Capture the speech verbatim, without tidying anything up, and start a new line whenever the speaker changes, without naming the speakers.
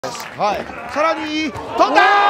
はい、さらに飛んだ